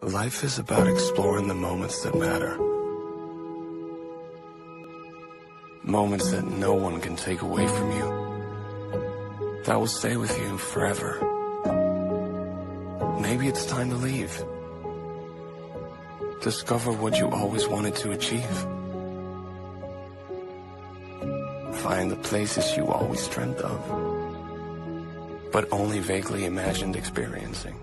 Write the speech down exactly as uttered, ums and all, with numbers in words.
Life is about exploring the moments that matter. Moments that no one can take away from you. That will stay with you forever. Maybe it's time to leave. Discover what you always wanted to achieve. Find the places you always dreamt of, but only vaguely imagined experiencing.